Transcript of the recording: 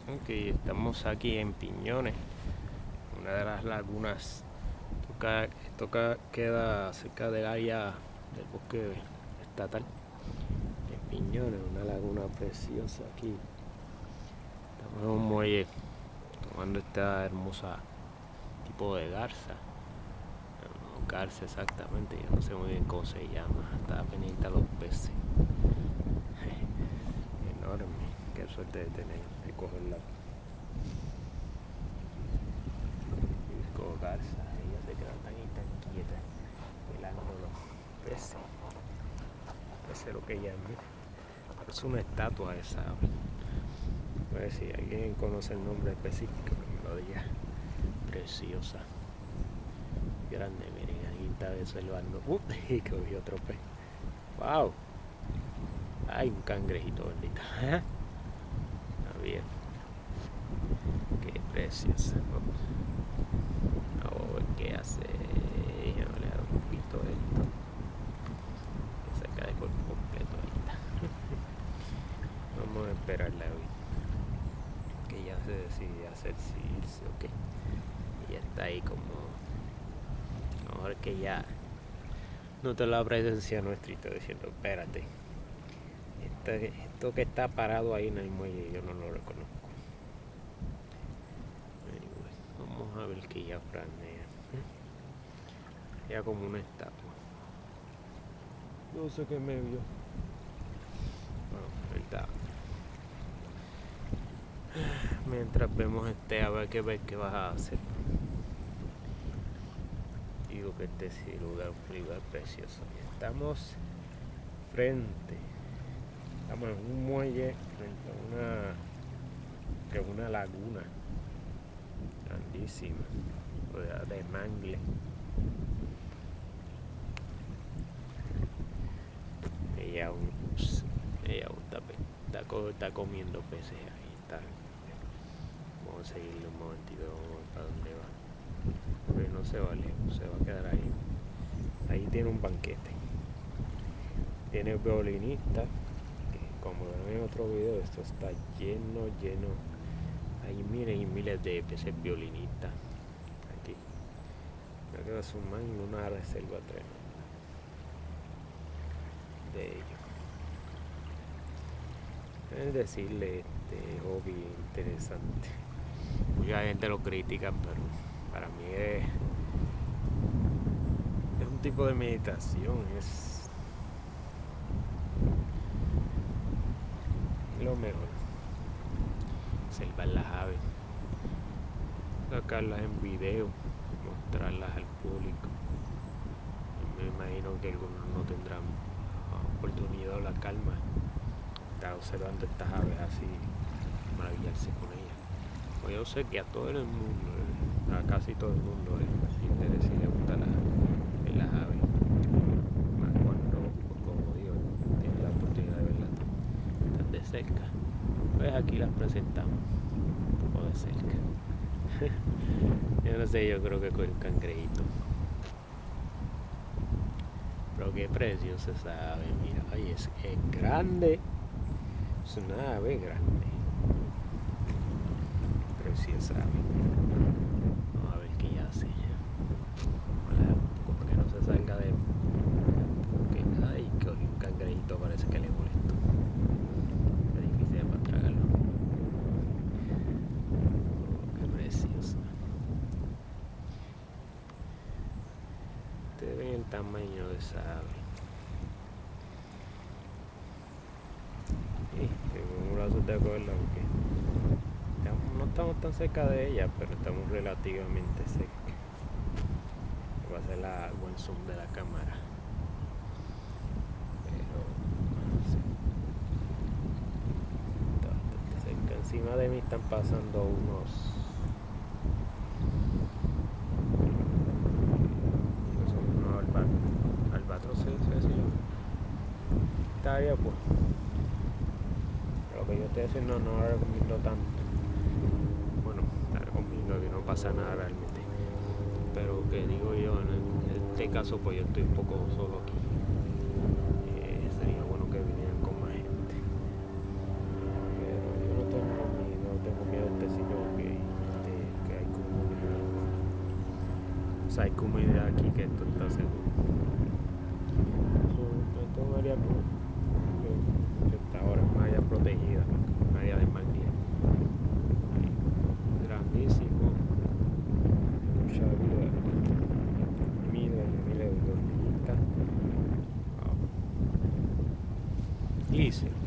Ok, estamos aquí en Piñones, una de las lagunas. Queda cerca del área del bosque estatal de Piñones, una laguna preciosa aquí. Estamos en un muelle tomando esta hermosa tipo de garza. No, garza exactamente, yo no sé muy bien cómo se llama. Está pendiente a los peces. Enorme, qué suerte de cogerla. Garza, ella se queda tan y tan quieta, pelando los peces. Ese es lo que ella es. Es una estatua esa. Pues si alguien conoce el nombre específico, que me lo diga. Preciosa. Grande, miren, ahí está observando. Y cogió otro pez. ¡Wow! Hay un cangrejito bendito. Está bien. Qué preciosa. Vamos a ver qué hace. Déjame le dar un poquito de esto. Que se cae por completo ahorita. Vamos a esperarla hoy. Que ya se decide hacer si irse o qué. Y ya está ahí como. A lo mejor que ya nota la presencia nuestra y está diciendo, espérate. Esto que está parado ahí en el muelle yo no lo reconozco. Anyway, vamos a ver que ya franea. Ya como una estatua. No sé qué me vio. Bueno, ahorita. Mientras vemos a ver qué vas a hacer. Digo que este es un lugar precioso. Estamos en un muelle frente a una laguna grandísima, rodeada de mangle. Ella aún está comiendo peces ahí. Está. Vamos a seguirle un momentito, vamos a ver para dónde va. Pero no se va lejos, se va a quedar ahí. Ahí tiene un banquete. Tiene violinista, que como ven en otro video, esto está lleno. Hay miles y miles de peces violinistas aquí. Creo que es una reserva tremenda de ellos. Es decirle, hobby interesante. Mucha gente lo critica, pero para mí es un tipo de meditación, es lo mejor. Observar las aves, sacarlas en video, mostrarlas al público. Me imagino que algunos no tendrán oportunidad o la calma de estar observando estas aves así, maravillarse con ellas. Pues yo sé que a todo el mundo, a casi todo el mundo les interesa y les gusta las aves. Más cuando, como digo, tienen la oportunidad de verlas tan de cerca. Pues aquí las presentamos un poco de cerca. Yo no sé, yo creo que con el cangrejito. Pero qué preciosa esa ave, mira, ay, es grande. Es una ave grande. Preciosa ave. Vamos a ver qué ella hace. Como que no se salga de. Porque, ay, que un cangrejito parece que le molestó. Es difícil para tragarlo. Oh, qué preciosa. Ustedes ven el tamaño de esa ave. Tengo un brazo de acuerdo, aunque no estamos tan cerca de ella, pero estamos relativamente cerca. Va a ser el buen zoom de la cámara. Pero bastante cerca. Encima de mí están pasando unos albatroces, ¿sí? Estaría pues. Lo que yo estoy haciendo no lo recomiendo tanto. Bueno, te recomiendo que no pasa nada realmente. Pero que digo yo, en este caso pues yo estoy un poco solo aquí. Sería bueno que vinieran con más gente. Pero yo no tengo miedo sea, hay comunidad aquí que esto está seguro. Esto es un área que está ahora, una área protegida, una área de manguía. Grandísimo, mucha vida, miles y miles de hormiguitas. Wow. Easy.